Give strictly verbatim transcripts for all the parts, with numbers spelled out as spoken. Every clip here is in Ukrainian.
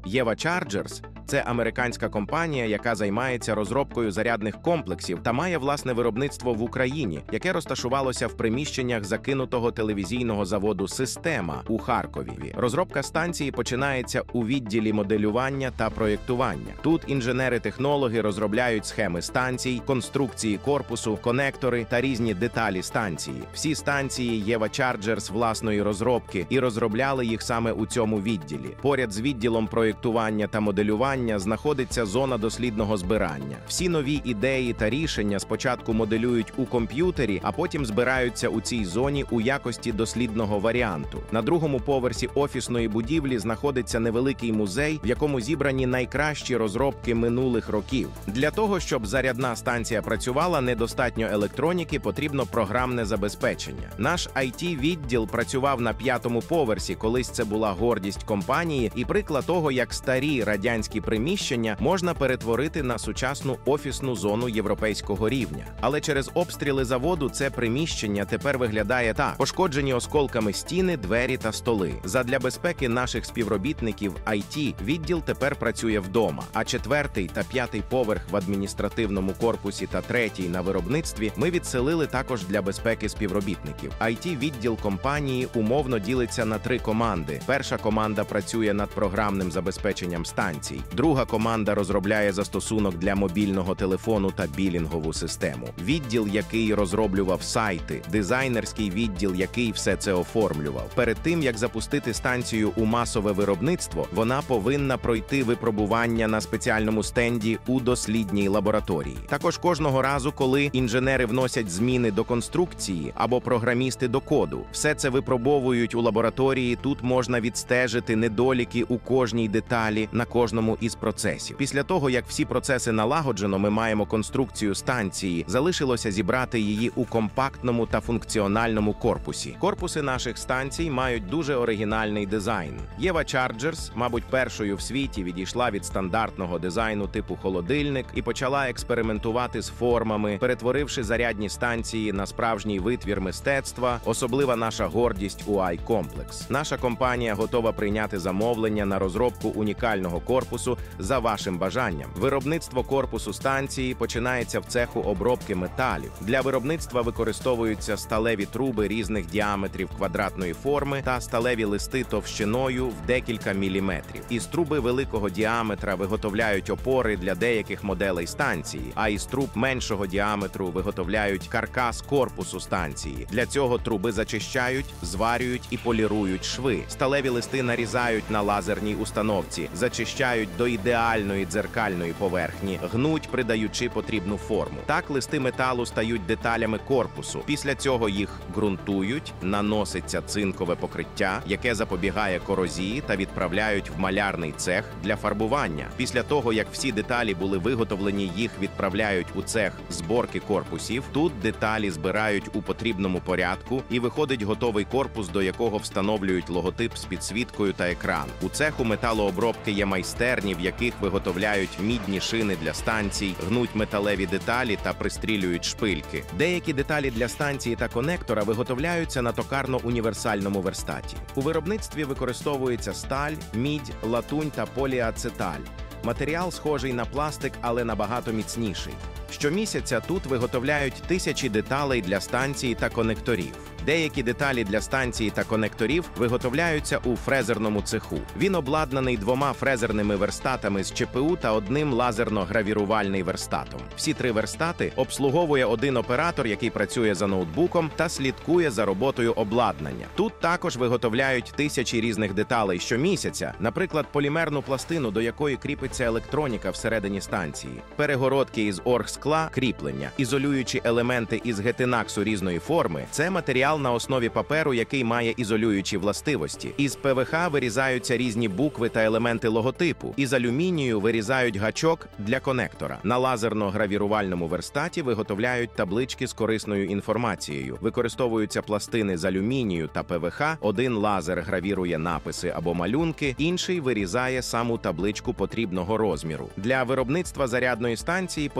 Єва Chargers – це американська компанія, яка займається розробкою зарядних комплексів та має власне виробництво в Україні, яке розташувалося в приміщеннях закинутого телевізійного заводу «Система» у Харкові. Розробка станції починається у відділі моделювання та проєктування. Тут інженери-технологи розробляють схеми станцій, конструкції корпусу, конектори та різні деталі станції. Всі станції Єва Chargers власної розробки і розробляли їх саме у цьому відділі. Поряд з відділом проєктування та моделювання знаходиться зона дослідного збирання. Всі нові ідеї та рішення спочатку моделюють у комп'ютері, а потім збираються у цій зоні у якості дослідного варіанту. На другому поверсі офісної будівлі знаходиться невеликий музей, в якому зібрані найкращі розробки минулих років. Для того, щоб зарядна станція працювала, недостатньо електроніки, потрібно програмне забезпечення. Наш ай ті-відділ працював на п'ятому поверсі, колись це була гордість компанії і приклад того, як старі радянські приміщення можна перетворити на сучасну офісну зону європейського рівня. Але через обстріли заводу це приміщення тепер виглядає так: пошкоджені осколками стіни, двері та столи. Задля безпеки наших співробітників ай ті-відділ тепер працює вдома, а четвертий та п'ятий поверх в адміністративному корпусі та третій на виробництві ми відселили також для безпеки співробітників. ай ті-відділ компанії умовно ділиться на три команди. Перша команда працює над програмним забезпеченням станцій. Друга команда розробляє застосунок для мобільного телефону та білінгову систему. Відділ, який розроблював сайти, дизайнерський відділ, який все це оформлював. Перед тим, як запустити станцію у масове виробництво, вона повинна пройти випробування на спеціальному стенді у дослідній лабораторії. Також кожного разу, коли інженери вносять зміни до конструкції або програмісти до коду, все це випробовують у лабораторії. Тут можна відстежити недоліки у кожній деталі на кожному із процесів. Після того, як всі процеси налагоджено, ми маємо конструкцію станції. Залишилося зібрати її у компактному та функціональному корпусі. Корпуси наших станцій мають дуже оригінальний дизайн. Єва Chargers, мабуть, першою в світі відійшла від стандартного дизайну типу холодильник і почала експериментувати з формами, перетворивши зарядні станції на справжній витвір мистецтва. Особлива наша гордість у ай-комплекс. Наша компанія готова прийняти замовлення на розробку унікального корпусу за вашим бажанням. Виробництво корпусу станції починається в цеху обробки металів. Для виробництва використовуються сталеві труби різних діаметрів квадратної форми та сталеві листи товщиною в декілька міліметрів. Із труби великого діаметра виготовляють опори для деяких моделей станції, а із труб меншого діаметру виготовляють каркас корпусу станції. Для цього труби зачищають, зварюють і полірують шви. Сталеві листи нарізають на лазерній установці, зачищають до ідеальної дзеркальної поверхні, гнуть, придаючи потрібну форму. Так листи металу стають деталями корпусу. Після цього їх ґрунтують, наноситься цинкове покриття, яке запобігає корозії, та відправляють в малярний цех для фарбування. Після того, як всі деталі були виготовлені, їх відправляють у цех зборки корпусів. Тут деталі збирають у потрібному порядку і виходить готовий корпус, до якого встановлюють логотип з підсвіткою та екран. У цеху металообробки є майстерні, в яких виготовляють мідні шини для станцій, гнуть металеві деталі та пристрілюють шпильки. Деякі деталі для станції та конектора виготовляються на токарно-універсальному верстаті. У виробництві використовується сталь, мідь, латунь та поліацеталь. Матеріал схожий на пластик, але набагато міцніший. Щомісяця тут виготовляють тисячі деталей для станції та конекторів. Деякі деталі для станції та конекторів виготовляються у фрезерному цеху. Він обладнаний двома фрезерними верстатами з ЧПУ та одним лазерно-гравірувальний верстатом. Всі три верстати обслуговує один оператор, який працює за ноутбуком та слідкує за роботою обладнання. Тут також виготовляють тисячі різних деталей щомісяця, наприклад, полімерну пластину, до якої кріпиться електроніка всередині станції, перегородки із оргскла, кріплення, ізолюючі елементи із гетинаксу різної форми. Це матеріал на основі паперу, який має ізолюючі властивості. Із пе ве ха вирізаються різні букви та елементи логотипу. Із алюмінію вирізають гачок для конектора. На лазерно-гравірувальному верстаті виготовляють таблички з корисною інформацією. Використовуються пластини з алюмінію та пе ве ха. Один лазер гравірує написи або малюнки, інший вирізає саму табличку потрібного розміру. Для виробництва зарядної станції потрібні силові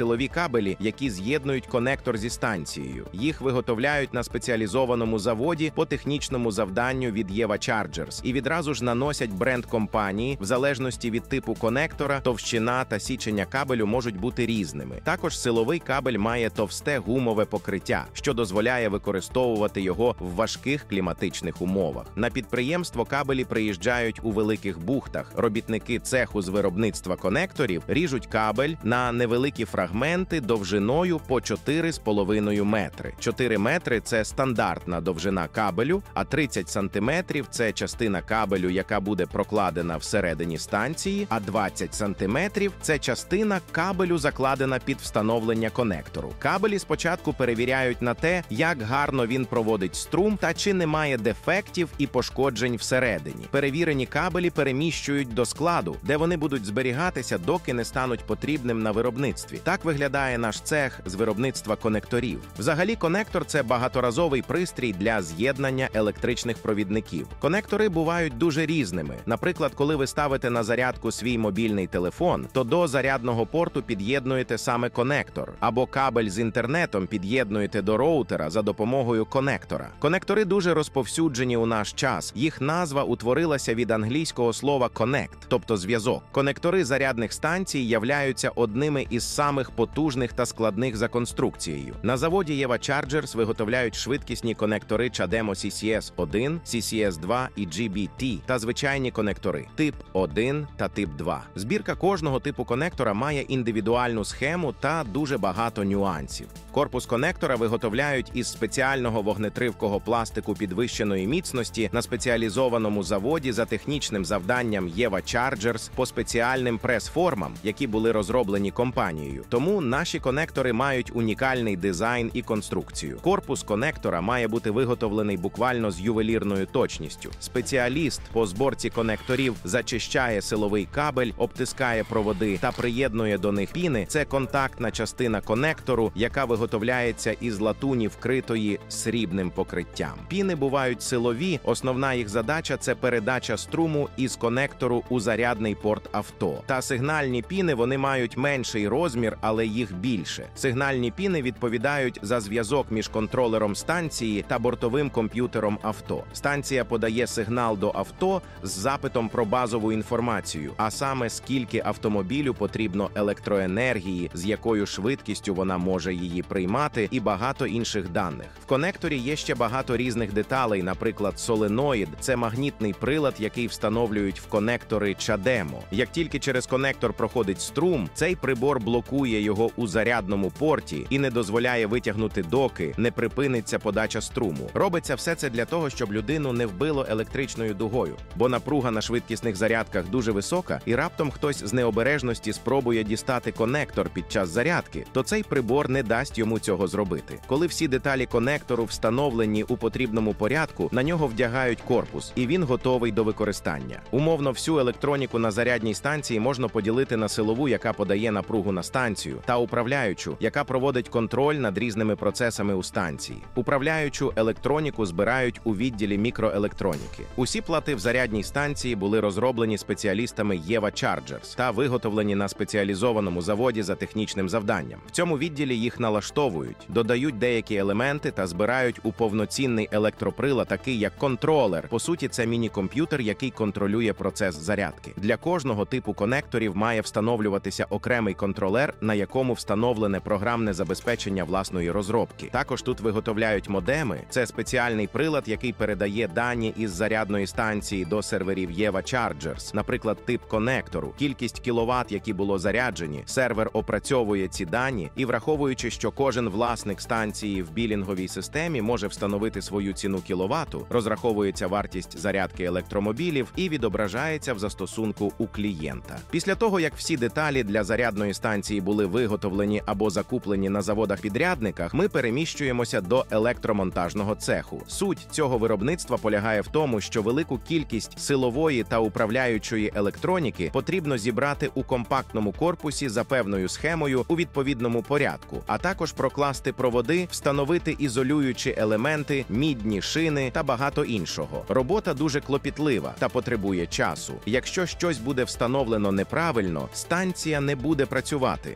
силові кабелі, які з'єднують конектор зі станцією. Їх виготовляють на спеціалізованому заводі по технічному завданню від Єва Chargers і відразу ж наносять бренд компанії. В залежності від типу конектора, товщина та січення кабелю можуть бути різними. Також силовий кабель має товсте гумове покриття, що дозволяє використовувати його в важких кліматичних умовах. На підприємство кабелі приїжджають у великих бухтах. Робітники цеху з виробництва конекторів ріжуть кабель на невеликі фрагменти довжиною по чотири з половиною метри. чотири метри – це стандартна довжина кабелю, а тридцять сантиметрів – це частина кабелю, яка буде прокладена всередині станції, а двадцять сантиметрів – це частина кабелю, закладена під встановлення конектору. Кабелі спочатку перевіряють на те, як гарно він проводить струм та чи немає дефектів і пошкоджень всередині. Перевірені кабелі переміщують до складу, де вони будуть зберігатися, доки не стануть потрібним на виробництві. Так виглядає наш цех з виробництва конекторів. Взагалі, конектор – це багаторазовий пристрій для з'єднання електричних провідників. Конектори бувають дуже різними. Наприклад, коли ви ставите на зарядку свій мобільний телефон, то до зарядного порту під'єднуєте саме конектор, або кабель з інтернетом під'єднуєте до роутера за допомогою конектора. Конектори дуже розповсюджені у наш час. Їх назва утворилася від англійського слова «connect», тобто зв'язок. Конектори зарядних станцій являються одними із самих потужних та складних за конструкцією. На заводі Єва Chargers виготовляють швидкісні конектори чадемо сі сі ес один, сі сі ес два і джі бі ті та звичайні конектори тип один та тип два. Збірка кожного типу конектора має індивідуальну схему та дуже багато нюансів. Корпус конектора виготовляють із спеціального вогнетривкого пластику підвищеної міцності на спеціалізованому заводі за технічним завданням Єва Chargers по спеціальним прес-формам, які були розроблені компанією. Тому наші конектори мають унікальний дизайн і конструкцію. Корпус конектора має бути виготовлений буквально з ювелірною точністю. Спеціаліст по зборці конекторів зачищає силовий кабель, обтискає проводи та приєднує до них піни. Це контактна частина конектору, яка виготовляється із латуні, вкритої срібним покриттям. Піни бувають силові, основна їх задача – це передача струму із конектору у зарядний порт авто. Та сигнальні піни, вони мають менший розмір, але їх більше. Сигнальні піни відповідають за зв'язок між контролером станції та бортовим комп'ютером авто. Станція подає сигнал до авто з запитом про базову інформацію, а саме скільки автомобілю потрібно електроенергії, з якою швидкістю вона може її приймати і багато інших даних. В конекторі є ще багато різних деталей, наприклад, соленоїд – це магнітний прилад, який встановлюють в конектори чадемо. Як тільки через конектор проходить струм, цей прибор блокує його у зарядному порті і не дозволяє витягнути, доки не припиниться подача струму. Робиться все це для того, щоб людину не вбило електричною дугою, бо напруга на швидкісних зарядках дуже висока, і раптом хтось з необережності спробує дістати конектор під час зарядки, то цей прибор не дасть йому цього зробити. Коли всі деталі конектору встановлені у потрібному порядку, на нього вдягають корпус, і він готовий до використання. Умовно, всю електроніку на зарядній станції можна поділити на силову, яка подає напругу на станцію, та управляючу, яка проводить контроль над різними процесами у станції. Управляючу електроніку збирають у відділі мікроелектроніки. Усі плати в зарядній станції були розроблені спеціалістами Єва Chargers та виготовлені на спеціалізованому заводі за технічним завданням. В цьому відділі їх налаштовують, додають деякі елементи та збирають у повноцінний електроприлад, такий як контролер. По суті, це міні-комп'ютер, який контролює процес зарядки. Для кожного типу конекторів має встановлюватися окремий контролер, на якому встановлене програмне забезпечення власної розробки. Також тут виготовляють модеми. Це спеціальний прилад, який передає дані із зарядної станції до серверів Єва Chargers, наприклад, тип конектору, кількість кіловат, які було заряджені. Сервер опрацьовує ці дані і, враховуючи, що кожен власник станції в білінговій системі може встановити свою ціну кіловату, розраховується вартість зарядки електромобілів і відображається в застосунку у клієнта. Після того, як всі деталі для зарядної станції були виготовлені або закуплені на заводах-підрядниках, ми переміщуємося до електромонтажного цеху. Суть цього виробництва полягає в тому, що велику кількість силової та управляючої електроніки потрібно зібрати у компактному корпусі за певною схемою у відповідному порядку, а також прокласти проводи, встановити ізолюючі елементи, мідні шини та багато іншого. Робота дуже клопітлива та потребує часу. Якщо щось буде встановлено неправильно, станція не буде працювати.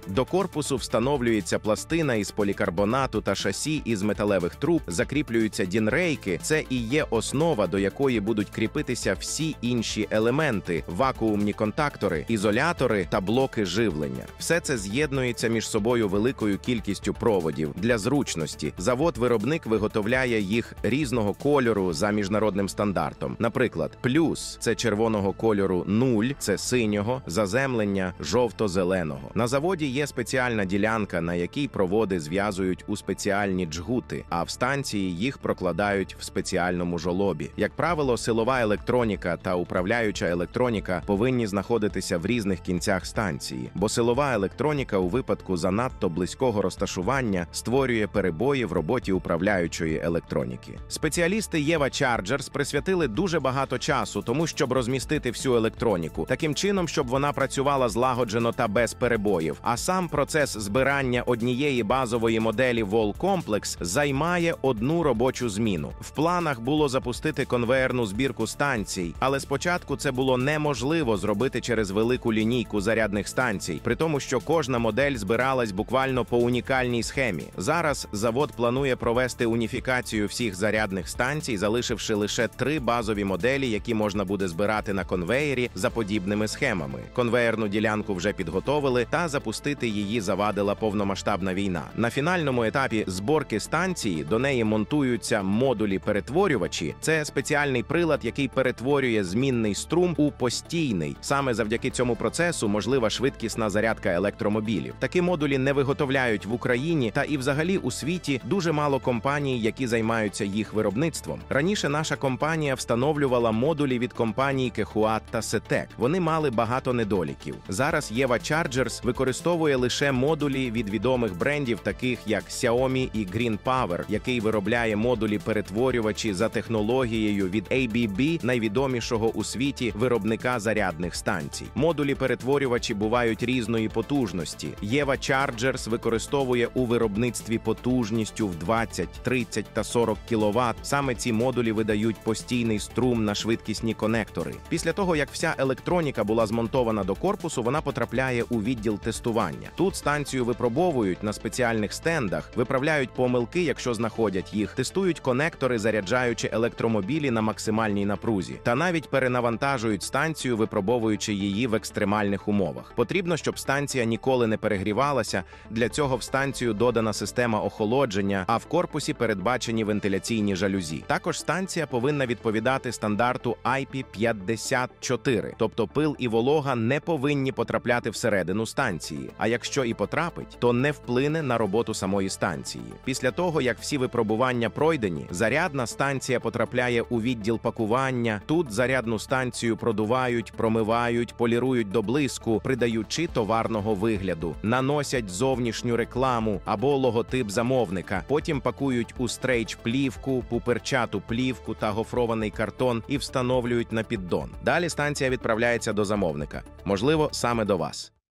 До корпусу встановлюється пластина із полікарбонату та шасі із металевих труб, закріплюються дінрейки. Це і є основа, до якої будуть кріпитися всі інші елементи – вакуумні контактори, ізолятори та блоки живлення. Все це з'єднується між собою великою кількістю проводів. Для зручності завод-виробник виготовляє їх різного кольору за міжнародним стандартом. Наприклад, плюс – це червоного кольору, нуль – це синього, заземлення – жовто-зеленого. На заводі є спеціальна ділянка, на якій проводи зв'язують у спеціальні джгути, а в станції їх прокладають в спеціальному жолобі. Як правило, силова електроніка та управляюча електроніка повинні знаходитися в різних кінцях станції, бо силова електроніка у випадку занадто близького розташування створює перебої в роботі управляючої електроніки. Спеціалісти Єва Chargers присвятили дуже багато часу тому, щоб розмістити всю електроніку, таким чином, щоб вона працювала злагоджено та без перебоїв. А сам процес збирання однієї базової моделі Wall Complex займає одну робочу зміну. В планах було запустити конвеєрну збірку станцій, але спочатку це було неможливо зробити через велику лінійку зарядних станцій, при тому, що кожна модель збиралась буквально по унікальній схемі. Зараз завод планує провести уніфікацію всіх зарядних станцій, залишивши лише три базові моделі, які можна буде збирати на конвеєрі за подібними схемами. Конвеєрну ділянку вже підготовили, та запустити її завадила повномасштабна війна. На фінальному етапі зборки станції до неї монтуються модулі-перетворювачі. Це спеціальний прилад, який перетворює змінний струм у постійний. Саме завдяки цьому процесу можлива швидкісна зарядка електромобілів. Такі модулі не виготовляють в Україні, та і взагалі у світі дуже мало компаній, які займаються їх виробництвом. Раніше наша компанія встановлювала модулі від компаній Кехуат та Сетек. Вони мали багато недоліків. Зараз Єва Chargers використовує лише модулі від відомих брендів, таких як Xiaomi і Green Power, який виробляє модулі-перетворювачі за технологією від ей бі бі, найвідомішого у світі виробника зарядних станцій. Модулі-перетворювачі бувають різної потужності. Єва Chargers використовує у виробництві потужністю в двадцять, тридцять та сорок кіловат. Саме ці модулі видають постійний струм на швидкісні конектори. Після того, як вся електроніка була змонтована до корпусу, вона потрапляє у відділ тестування. Тут станцію випробовують на спеціальних стендах, виправляють помилки, якщо знаходять їх, тестують конектори, заряджаючи електромобілі на максимальній напрузі, та навіть перенавантажують станцію, випробовуючи її в екстремальних умовах. Потрібно, щоб станція ніколи не перегрівалася, для цього в станцію додана система охолодження, а в корпусі передбачені вентиляційні жалюзі. Також станція повинна відповідати стандарту ай пі п'ятдесят чотири, тобто пил і волога не повинні потрапляти всередину станції, а якщо і потрапить, то не вплине на роботу самої станції. Після того, як всі випробування пройдені, зарядна станція потрапляє у відділ пакування. Тут зарядну станцію продувають, промивають, полірують до блиску, придаючи товарного вигляду, наносять зовнішню рекламу або логотип замовника, потім пакують у стрейч-плівку, пуперчату плівку та гофрований картон і встановлюють на піддон. Далі станція відправляється до замовника, можливо, саме до вас.